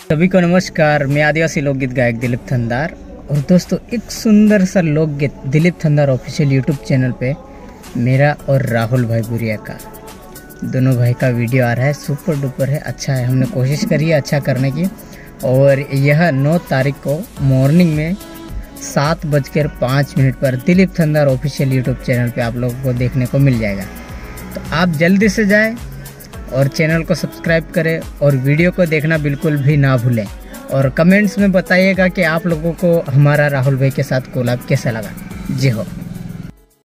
सभी को नमस्कार। मैं आदिवासी लोकगीत गायक दिलीप थंदार। और दोस्तों, एक सुंदर सा लोकगीत Dilip Thandar official YouTube channel पे मेरा और राहुल भाई बुरिया का, दोनों भाई का वीडियो आ रहा है। सुपर डुपर है, अच्छा है। हमने कोशिश करी है अच्छा करने की। और यह 9 तारीख को मॉर्निंग में 7:05 पर Dilip Thandar official YouTube channel पे आप लोगों को देखने को मिल जाएगा। तो आप जल्दी से जाएं और चैनल को सब्सक्राइब करें और वीडियो को देखना बिल्कुल भी ना भूलें। और कमेंट्स में बताइएगा कि आप लोगों को हमारा राहुल भाई के साथ कोलैब कैसा लगा। जी हो।